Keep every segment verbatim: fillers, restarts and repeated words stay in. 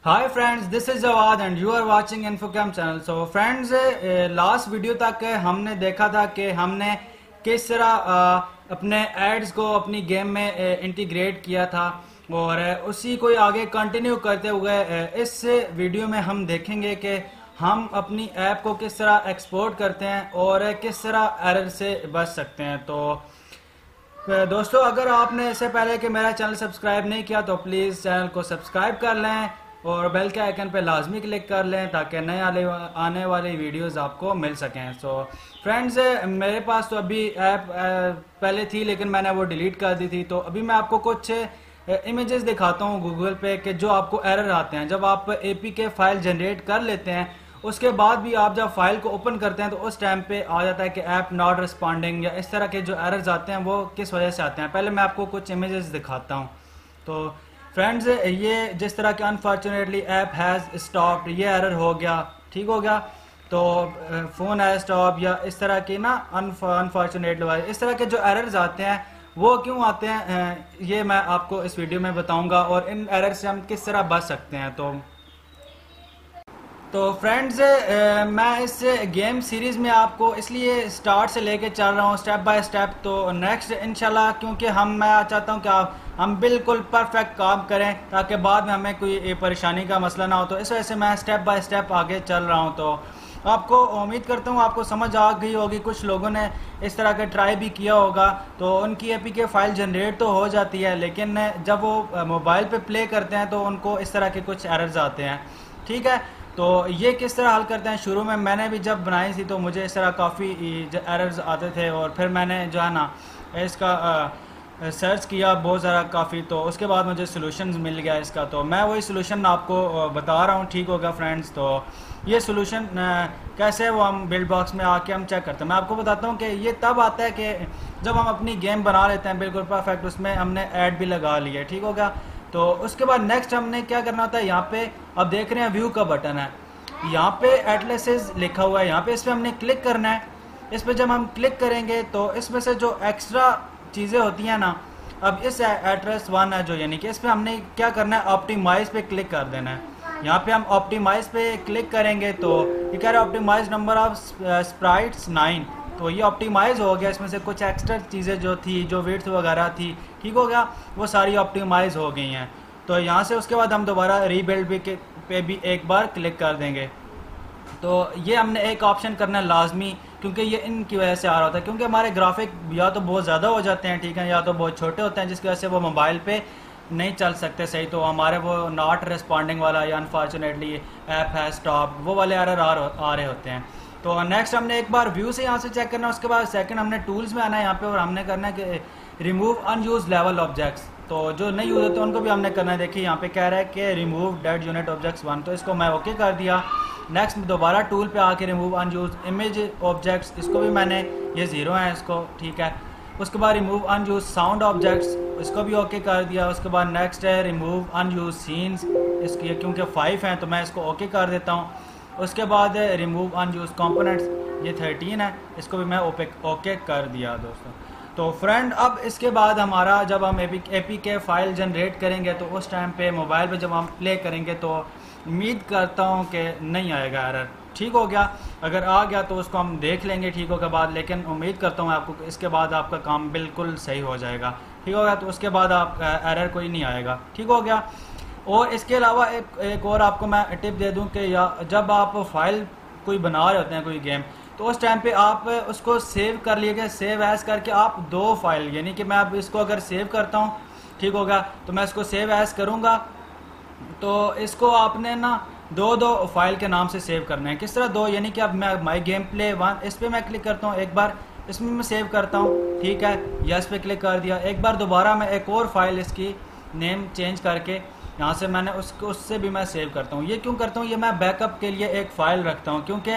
Hi friends, this is Jawad and you are watching Infocam channel. So friends, last video तक हमने देखा था कि हमने किस तरह uh, अपने एड्स को अपनी गेम में इंटीग्रेट किया था और uh, उसी को आगे कंटिन्यू करते हुए uh, इस वीडियो में हम देखेंगे कि हम अपनी ऐप को किस तरह एक्सपोर्ट करते हैं और uh, किस तरह एरर से बच सकते हैं। तो uh, दोस्तों, अगर आपने इससे पहले कि मेरा चैनल सब्सक्राइब नहीं किया तो प्लीज़ चैनल को सब्सक्राइब कर लें और बेल के आइकन पे लाजमी क्लिक कर लें ताकि नए आने आने वाली वीडियोस आपको मिल सकें। सो फ्रेंड्स, मेरे पास तो अभी ऐप पहले थी लेकिन मैंने वो डिलीट कर दी थी। तो अभी मैं आपको कुछ इमेजेस दिखाता हूँ गूगल पे कि जो आपको एरर आते हैं जब आप एपीके फाइल जनरेट कर लेते हैं। उसके बाद भी आप जब फाइल को ओपन करते हैं तो उस टाइम पे आ जाता है कि ऐप नॉट रिस्पॉन्डिंग या इस तरह के जो एरर्स आते हैं वो किस वजह से आते हैं। पहले मैं आपको कुछ इमेजेस दिखाता हूँ। तो फ्रेंड्स, ये जिस तरह के अनफॉर्चुनेटली ऐप हैज़ स्टॉप्ड, ये एरर हो गया, ठीक हो गया। तो फ़ोन हैज़ स्टॉप या इस तरह की ना अनफॉर्चुनेटली इस तरह के जो एरर्स आते हैं वो क्यों आते हैं, ये मैं आपको इस वीडियो में बताऊंगा और इन एरर से हम किस तरह बच सकते हैं। तो तो फ्रेंड्स, मैं इस गेम सीरीज़ में आपको इसलिए स्टार्ट से लेके चल रहा हूँ स्टेप बाय स्टेप। तो नेक्स्ट इंशाल्लाह, क्योंकि हम मैं चाहता हूँ कि आप हम बिल्कुल परफेक्ट काम करें ताकि बाद में हमें कोई परेशानी का मसला ना हो। तो इस वजह से मैं स्टेप बाय स्टेप आगे चल रहा हूँ। तो आपको उम्मीद करता हूँ आपको समझ आ गई होगी। कुछ लोगों ने इस तरह का ट्राई भी किया होगा तो उनकी एपीके फाइल जनरेट तो हो जाती है लेकिन जब वो मोबाइल पे प्ले करते हैं तो उनको इस तरह के कुछ एरर्स आते हैं, ठीक है। तो ये किस तरह हल करते हैं, शुरू में मैंने भी जब बनाई थी तो मुझे इस तरह काफ़ी एरर्स आते थे और फिर मैंने जो है ना इसका सर्च किया बहुत ज़्यादा काफ़ी। तो उसके बाद मुझे सोल्यूशन मिल गया इसका। तो मैं वही सोल्यूशन आपको बता रहा हूँ, ठीक होगा फ्रेंड्स। तो ये सोल्यूशन कैसे है वो हम बिल्ड बॉक्स में आके हम चेक करते हैं। मैं आपको बताता हूँ कि ये तब आता है कि जब हम अपनी गेम बना लेते हैं बिल्कुल परफेक्ट, उसमें हमने ऐड भी लगा लिया, ठीक होगा। तो उसके बाद नेक्स्ट हमने क्या करना होता है, यहाँ पे अब देख रहे हैं व्यू का बटन है, यहाँ पे एटलसेस लिखा हुआ है, यहाँ पे इस पर हमने क्लिक करना है। इस पर जब हम क्लिक करेंगे तो इसमें से जो एक्स्ट्रा चीज़ें होती हैं ना, अब इस एड्रेस वन है जो, यानी कि इस पर हमने क्या करना है, ऑप्टिमाइज पे क्लिक कर देना है। यहाँ पे हम ऑप्टिमाइज पे क्लिक करेंगे तो ये कह रहा है optimize number of sprites nine. तो ये ऑप्टिमाइज हो गया, इसमें से कुछ एक्स्ट्रा चीज़ें जो थी, जो विड्थ वगैरह थी, ठीक हो गया, वो सारी ऑप्टिमाइज हो गई हैं। तो यहाँ से उसके बाद हम दोबारा रीबिल्ड भी के पे भी एक बार क्लिक कर देंगे। तो ये हमने एक ऑप्शन करना है लाजमी, क्योंकि ये इनकी वजह से आ रहा होता है, क्योंकि हमारे ग्राफिक या तो बहुत ज़्यादा हो जाते हैं, ठीक है, या तो बहुत छोटे होते हैं जिसकी वजह से वो मोबाइल पे नहीं चल सकते सही। तो हमारे वो नॉट रिस्पॉन्डिंग वाला या अनफॉर्चुनेटली ऐप है स्टॉप, वो वाले एरर आ, आ रहे होते हैं। तो नेक्स्ट हमने एक बार व्यू से यहाँ से चेक करना है। उसके बाद सेकंड हमने टूल्स में आना है यहाँ पे और हमने करना है कि रिमूव अनयूज लेवल ऑब्जेक्ट्स। तो जो नहीं यूज होते उनको भी हमने करना है। देखिए यहाँ पे कह रहा है कि remove dead unit objects one, तो इसको मैं ओके कर दिया। नेक्स्ट दोबारा टूल पे आके रिमूव अनयूज इमेज ऑब्जेक्ट्स, इसको भी मैंने, ये ज़ीरो है इसको, ठीक है। उसके बाद रिमूव अनयूज साउंड ऑब्जेक्ट्स, इसको भी ओके कर दिया। उसके बाद नेक्स्ट है रिमूव अनयूज सीन्स, इसकी क्योंकि फाइव हैं तो मैं इसको ओके कर देता हूँ। उसके बाद रिमूव अनयूज कंपोनेंट्स, ये थर्टीन है, इसको भी मैं ओके ओके कर दिया दोस्तों। तो फ्रेंड, अब इसके बाद हमारा जब हम एपी एपीके फाइल जनरेट करेंगे तो उस टाइम पे मोबाइल पे जब हम प्ले करेंगे तो उम्मीद करता हूँ कि नहीं आएगा एरर, ठीक हो गया। अगर आ गया तो उसको हम देख लेंगे ठीक हो के बाद, लेकिन उम्मीद करता हूँ आपको इसके बाद आपका काम बिल्कुल सही हो जाएगा, ठीक हो गया। तो उसके बाद आप एरर कोई नहीं आएगा, ठीक हो गया। और इसके अलावा एक एक और आपको मैं टिप दे दूं कि या जब आप फाइल कोई बना रहे होते हैं कोई गेम, तो उस टाइम पे आप उसको सेव कर लीजिए, सेव एज करके आप दो फाइल, यानी कि मैं अब इसको अगर सेव करता हूँ, ठीक होगा, तो मैं इसको सेव एज करूँगा तो इसको आपने ना दो दो फाइल के नाम से सेव करना है। किस तरह दो, यानी कि अब मैं माई गेम प्ले वन, इस पर मैं क्लिक करता हूँ, एक बार इसमें मैं सेव करता हूँ, ठीक है, यस पे क्लिक कर दिया। एक बार दोबारा मैं एक और फाइल इसकी नेम चेंज करके यहाँ से मैंने उसको उससे भी मैं सेव करता हूँ। ये क्यों करता हूँ, ये मैं बैकअप के लिए एक फ़ाइल रखता हूँ, क्योंकि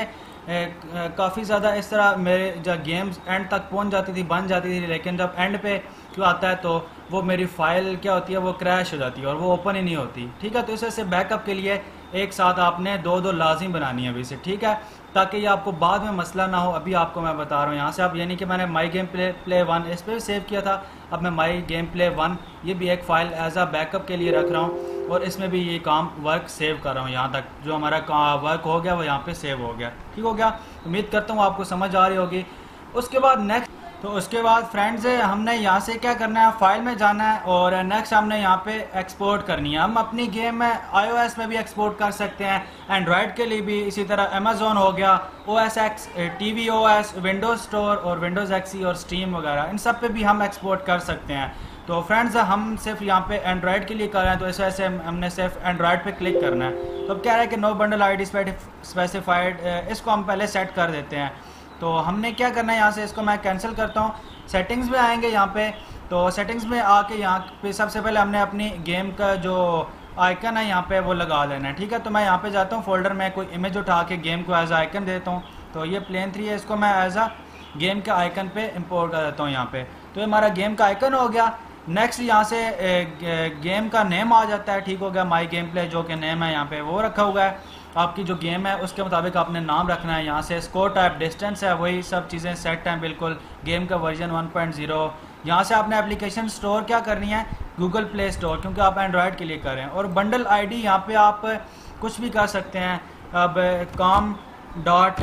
काफ़ी ज़्यादा इस तरह मेरे जब गेम्स एंड तक पहुँच जाती थी, बन जाती थी, लेकिन जब एंड पे क्यों आता है तो वो मेरी फ़ाइल क्या होती है, वो क्रैश हो जाती है और वो ओपन ही नहीं होती, ठीक है। तो इस वजह से बैकअप के लिए एक साथ आपने दो दो लाजिम बनानी है अभी से, ठीक है, ताकि ये आपको बाद में मसला ना हो। अभी आपको मैं बता रहा हूँ यहाँ से आप, यानी कि मैंने my game play play one इस पर भी सेव किया था, अब मैं माई गेम प्ले वन ये भी एक फ़ाइल एज आ बैकअप के लिए रख रहा हूँ, और इसमें भी ये काम वर्क सेव कर रहा हूँ। यहाँ तक जो हमारा वर्क हो गया वो यहाँ पे सेव हो गया, ठीक हो गया। उम्मीद करता हूँ आपको समझ आ रही होगी। उसके बाद नेक्स्ट, तो उसके बाद फ्रेंड्स हमने यहाँ से क्या करना है, फाइल में जाना है और नेक्स्ट हमने यहाँ पे एक्सपोर्ट करनी है। हम अपनी गेम में आईओएस में भी एक्सपोर्ट कर सकते हैं, एंड्रॉयड के लिए भी इसी तरह अमेजोन हो गया, O S X, T V O S, Windows store और विंडोज एक्सी और स्टीम वगैरह, इन सब पे भी हम एक्सपोर्ट कर सकते हैं। तो फ्रेंड्स हम सिर्फ यहाँ पे एंड्रॉयड के लिए कर रहे हैं, तो इस वजह से हमने सिर्फ एंड्रॉयड पे क्लिक करना है। तो अब कह रहा है कि no bundle I D specified, इसको हम पहले सेट कर देते हैं। तो हमने क्या करना है, यहाँ से इसको मैं कैंसिल करता हूँ, सेटिंग्स में आएंगे यहाँ पे। तो सेटिंग्स में आके यहाँ पे सबसे पहले हमने अपनी गेम का जो आइकन है यहाँ पे वो लगा लेना है, ठीक है। तो मैं यहाँ पे जाता हूँ, फोल्डर में कोई इमेज उठा के गेम को एज आइकन देता हूँ। तो ये प्लेन थ्री है, इसको मैं एज आ गेम के आइकन पे इंपोर्ट कर देता हूँ यहाँ पे। तो ये हमारा गेम का आइकन हो गया। नेक्स्ट यहाँ से गेम का नेम आ जाता है, ठीक हो गया, माई गेम प्ले जो कि नेम है यहाँ पे वो रखा हुआ है। आपकी जो गेम है उसके मुताबिक आपने नाम रखना है। यहाँ से स्कोर टाइप, डिस्टेंस है, वही सब चीज़ें सेट हैं बिल्कुल। गेम का वर्जन वन पॉइंट ज़ीरो। यहाँ से आपने एप्लीकेशन स्टोर क्या करनी है, गूगल प्ले स्टोर, क्योंकि आप एंड्रॉयड के लिए कर रहे हैं। और बंडल आईडी यहाँ पे आप कुछ भी कर सकते हैं। अब com dot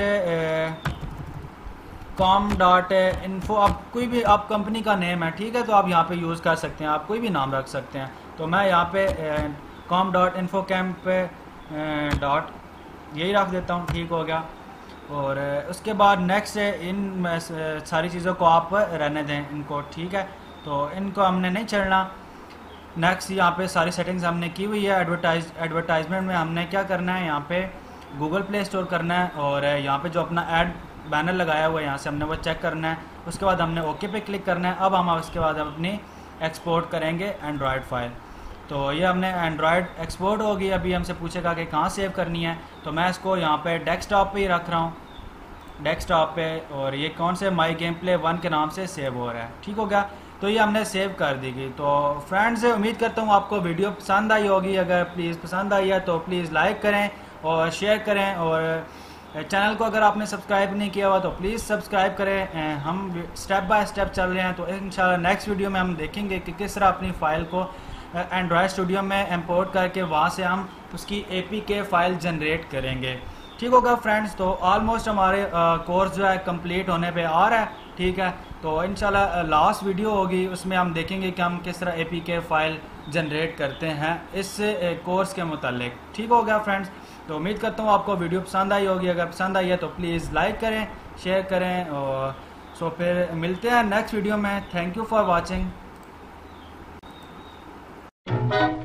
com dot info, आप कोई भी, आप कंपनी का नेम है, ठीक है, तो आप यहाँ पे यूज़ कर सकते हैं, आप कोई भी नाम रख सकते हैं। तो मैं यहाँ पे com dot Infocam dot यही रख देता हूँ, ठीक हो गया। और उसके बाद नेक्स्ट इन सारी चीज़ों को आप रहने दें इनको, ठीक है, तो इनको हमने नहीं चढ़ना। नेक्स्ट यहाँ पे सारी सेटिंग्स हमने की हुई है। एडवर्टाइज एडवर्टाइजमेंट में हमने क्या करना है, यहाँ पे गूगल प्ले स्टोर करना है, और यहाँ पे जो अपना ऐड बैनर लगाया हुआ है यहाँ से हमने वो चेक करना है। उसके बाद हमने ओके पे क्लिक करना है। अब हम उसके बाद अपनी एक्सपोर्ट करेंगे एंड्रॉयड फाइल। तो ये हमने एंड्रॉयड एक्सपोर्ट होगी। अभी हमसे पूछेगा कि कहाँ सेव करनी है, तो मैं इसको यहाँ पे डेस्कटॉप पे ही रख रहा हूँ, डेस्कटॉप पे, और ये कौन से माई गेम प्ले वन के नाम से सेव हो रहा है, ठीक हो गया। तो ये हमने सेव कर दी गई। तो फ्रेंड्स उम्मीद करता हूँ आपको वीडियो पसंद आई होगी। अगर प्लीज़ पसंद आई है तो प्लीज़ लाइक करें और शेयर करें, और चैनल को अगर आपने सब्सक्राइब नहीं किया हुआ तो प्लीज़ सब्सक्राइब करें। हम स्टेप बाय स्टेप चल रहे हैं, तो इंशाल्लाह नेक्स्ट वीडियो में हम देखेंगे कि किस तरह अपनी फ़ाइल को एंड्रॉयड स्टूडियो में इंपोर्ट करके वहाँ से हम उसकी एपीके फ़ाइल जनरेट करेंगे, ठीक होगा फ्रेंड्स। तो ऑलमोस्ट हमारे कोर्स जो है कंप्लीट होने पे आ रहा है, ठीक है। तो इंशाल्लाह लास्ट वीडियो होगी, उसमें हम देखेंगे कि हम किस तरह एपीके फ़ाइल जनरेट करते हैं इस कोर्स के मुतालिक, ठीक हो गया फ्रेंड्स। तो उम्मीद करता हूँ आपको वीडियो पसंद आई होगी। अगर पसंद आई है तो प्लीज़ लाइक करें, शेयर करें, और सो फिर मिलते हैं नेक्स्ट वीडियो में। Thank you for watching.